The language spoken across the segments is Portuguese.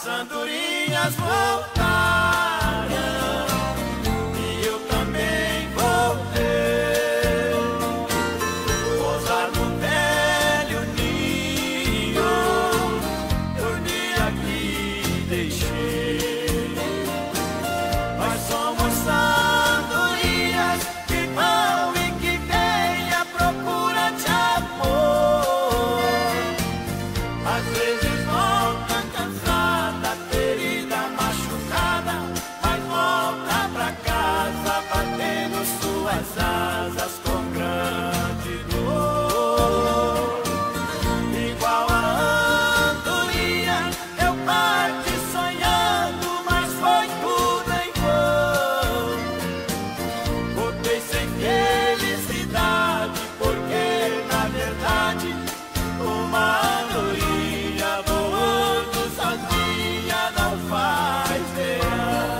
andorinhas voltaram e eu também voltei. Pousar no velho ninho, dormir aqui deixei. Nós somos andorinhas que vão e que vêm à procura de amor. Às vezes volta cansada, ferida, machucada, mas volta pra casa batendo suas asas com grande dor. Igual a andorinha eu parti sonhando, mas foi tudo em vão. Voltei sem felicidade, porque na verdade uma andorinha voando sozinha não faz verão.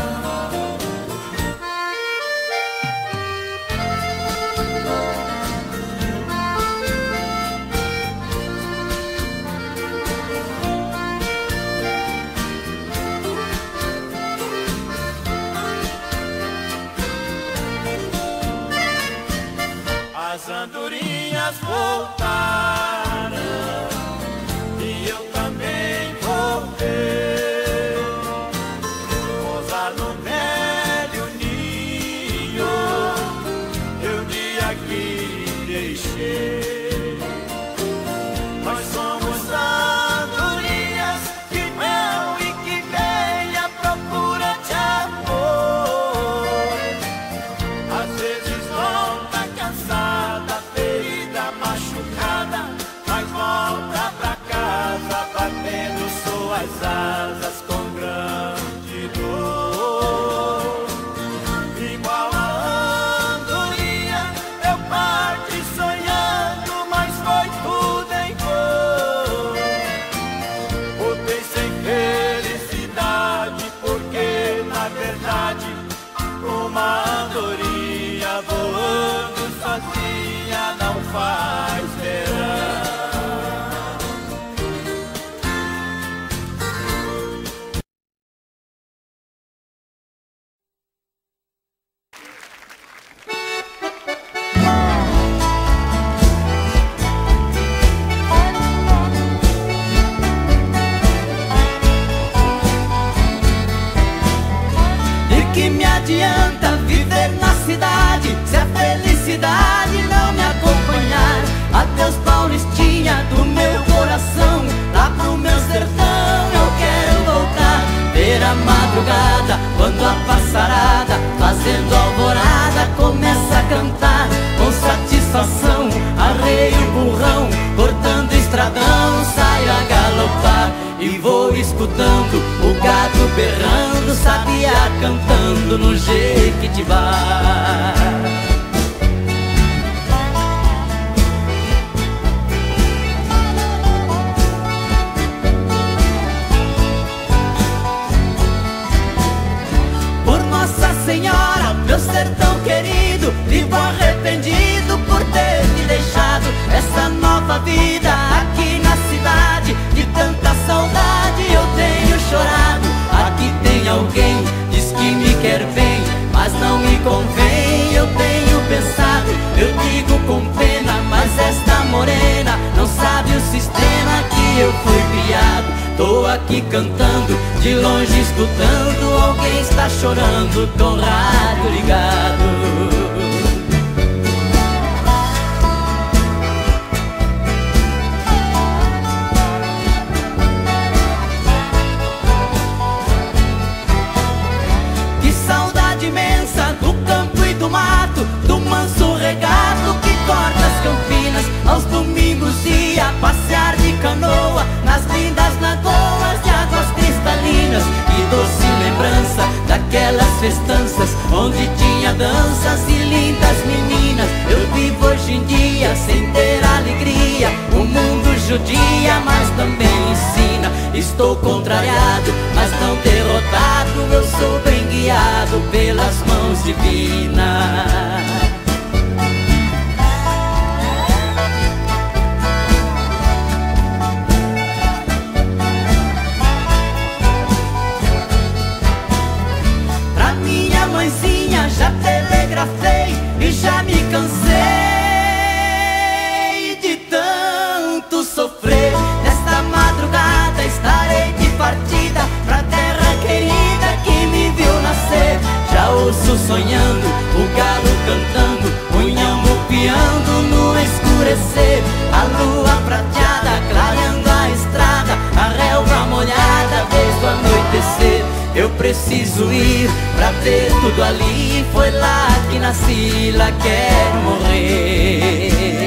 As andorinhas voltaram e eu também voltei. Pousar no velho ninho, eu de aqui deixei. Nós somos andorinhas que vão e que vêm à procura de amor. Às vezes volta cansada, ferida, machucada, mas volta pra casa batendo suas asas com grande dor. Igual a andorinha eu parti sonhando, mas foi tudo em vão. Voltei sem felicidade, porque na verdade uma andorinha voando sozinha não faz verão. De que me adianta viver na cidade se a felicidade não me acompanhar? Adeus Paulistinha do meu coração, lá pro meu sertão eu quero voltar. Ver a madrugada quando a passarada fazendo alvorada começa a cantar. Com satisfação arreio o burrão, cortando estradão saio a galopar. E vou escutando o gado berrando, sabiá cantando no Jequitibá. Por Nossa Senhora, meu sertão querido, vivo arrependido por ter te deixado. Essa nova vida aqui na cidade, de tanta saudade eu tenho chorado. Aqui tem alguém, diz que me quer bem, mas não me convém, eu tenho pensado. Eu digo com pena, mas esta morena não sabe o sistema que eu fui criado. Tô aqui cantando, de longe escutando, alguém está chorando com o rádio ligado. Imensa do campo e do mato, do manso regato que corta as campinas. Aos domingos ia passear de canoa nas lindas lagoas de águas cristalinas. Que doce lembrança daquelas festanças onde tinha danças e lindas meninas. Eu vivo hoje em dia sem ter alegria, o mundo judia, mas também ensina. Estou contrariado, mas não derrotado, eu sou bem guiado pelas mãos divinas. já me cansei de tanto sofrer. Nesta madrugada estarei de partida pra terra querida que me viu nascer. Já ouço sonhando, o galo cantando, o inhambu piando no escurecer. A lua prateada clareando a estrada, a relva molhada desde o anoitecer. Eu preciso ir pra ver tudo ali, foi lá que nasci, lá quero morrer.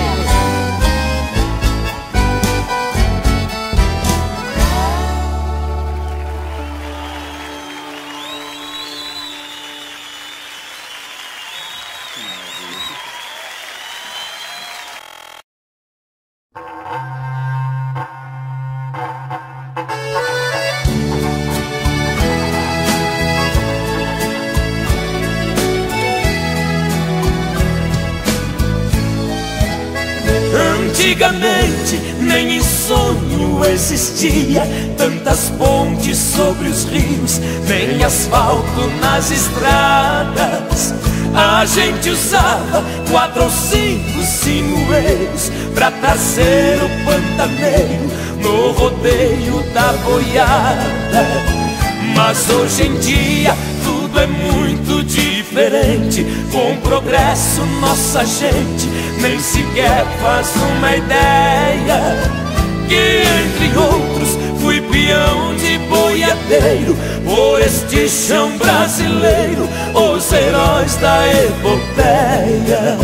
Antigamente nem em sonho existia tantas pontes sobre os rios, nem asfalto nas estradas. A gente usava 4 ou 5 sinueiros pra trazer o pantaneiro no rodeio da boiada. Mas hoje em dia tudo é muito diferente. Com o progresso nossa gente nem sequer faz uma ideia que, entre outros, fui peão de boiadeiro por este chão brasileiro, os heróis da epopeia.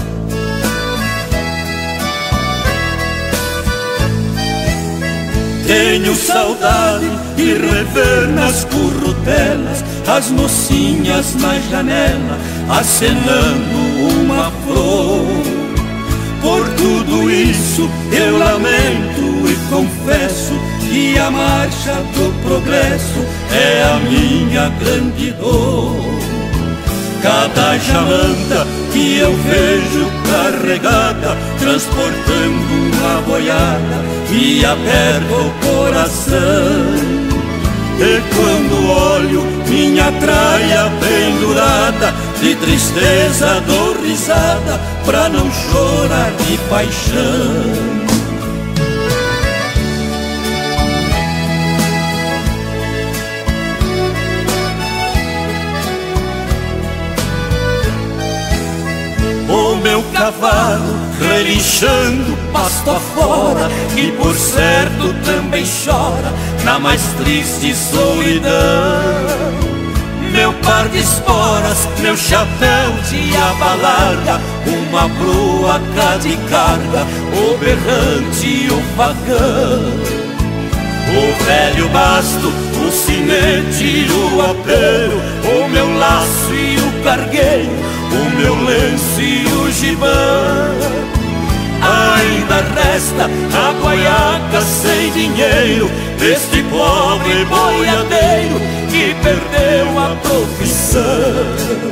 Tenho saudade de rever nas currutelas as mocinhas na janela acenando uma flor. Por tudo isso eu lamento e confesso que a marcha do progresso é a minha grande dor. Cada jamanta que eu vejo carregada, transportando uma boiada, me aperta o coração. E quando olho minha traia pendurada, de tristeza dou risada pra não chorar de paixão. O meu cavalo relinchando pasto afora, e por certo também chora na mais triste solidão. Meu par de esporas, meu chapéu de aba larga, uma proa cá de carga, o berrante e o vagão. O velho basto, o sinete e o apero, o meu laço e o cargueiro, o meu lenço e o gibão. Ainda resta a guaiaca sem dinheiro deste pobre boiadeiro que perdeu a profissão.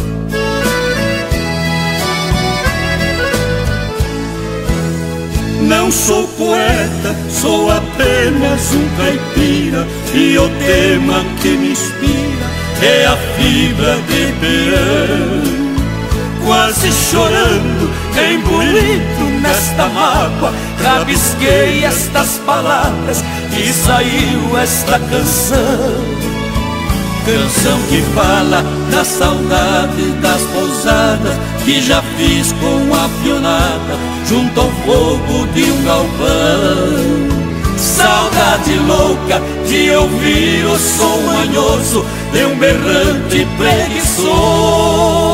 Não sou poeta, sou apenas um caipira, e o tema que me inspira é a fibra de peão. Quase chorando, embolido nesta mágoa, rabisquei estas palavras e saiu esta canção. Canção que fala da saudade das pousadas que já fiz com a pionada junto ao fogo de um galpão. Saudade louca de ouvir o som manhoso de um berrante preguiçoso.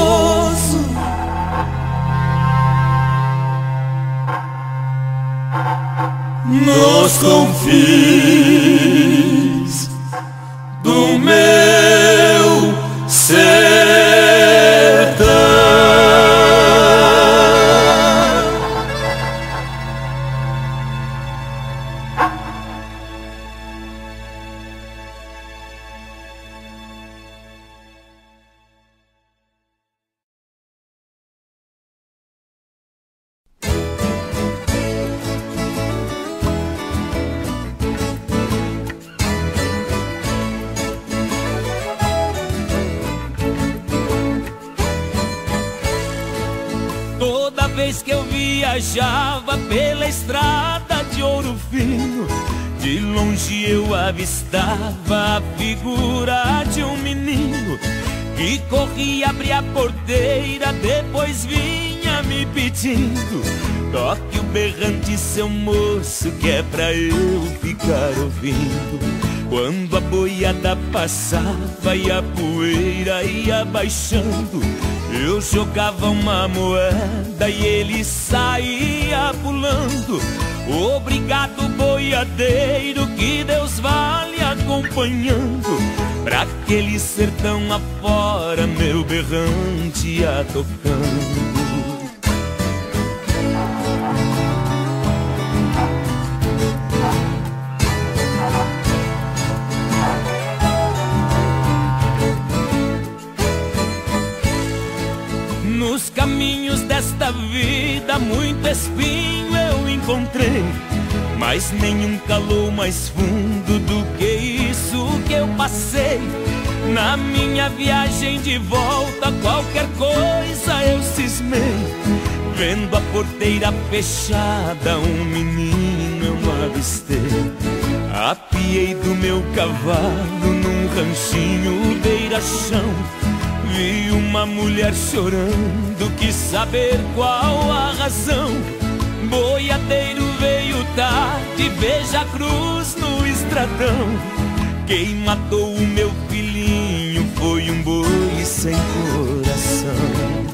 Nos confins do meu sertão. vez que eu viajava pela estrada de Ouro Fino, de longe eu avistava a figura de um menino que corria, abria a porteira, depois vinha me pedindo: toque o berrante, seu moço, que é pra eu ficar ouvindo. Quando a boiada passava e a poeira ia baixando, eu jogava uma moeda e ele saía pulando. Obrigado, boiadeiro, que Deus vá lhe acompanhando. Pra aquele sertão afora, meu berrante ia tocando. Nos caminhos desta vida muito espinho eu encontrei, mas nenhum calou mais fundo do que isso que eu passei. Na minha viagem de volta qualquer coisa eu cismei, vendo a porteira fechada um menino eu avistei. Apiei do meu cavalo num ranchinho beira-chão, vi uma mulher chorando, quis saber qual a razão. Boiadeiro veio tarde, veja a cruz no estradão. Quem matou o meu filhinho foi um boi sem coração.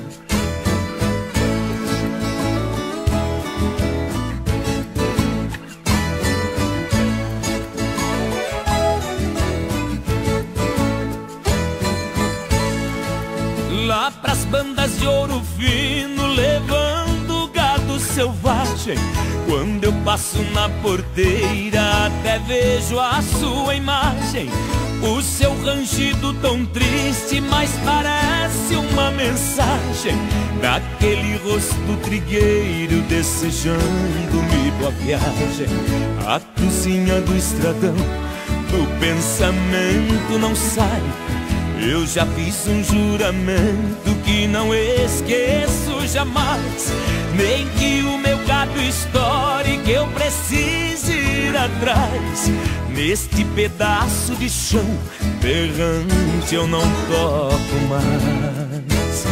Lá pras bandas de Ouro Fino, levando gado selvagem, quando eu passo na porteira até vejo a sua imagem. O seu rangido tão triste, mas parece uma mensagem daquele rosto trigueiro desejando-me boa viagem. A cozinha do estradão, do pensamento não sai. Eu já fiz um juramento que não esqueço jamais, nem que o meu gado estoure, que eu precise ir atrás. Neste pedaço de chão berrante eu não toco mais.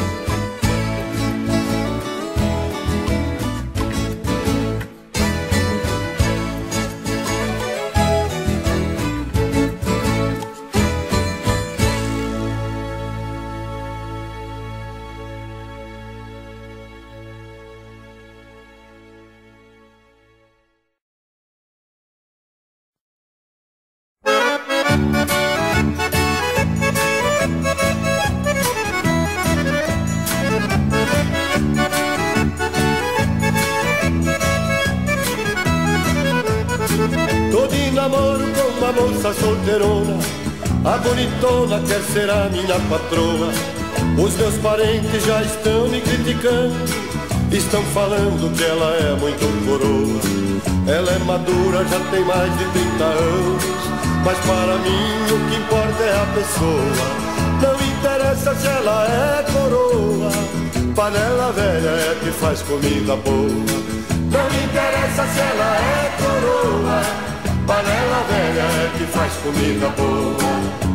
Tô de namoro com uma moça solteirona, a bonitona quer ser a minha patroa. Os meus parentes já estão me criticando, estão falando que ela é muito coroa. Ela é madura, já tem mais de 30 anos, mas para mim o que importa é a pessoa. Não interessa se ela é coroa, panela velha é que faz comida boa. Não interessa se ela é coroa, panela velha é que faz comida boa.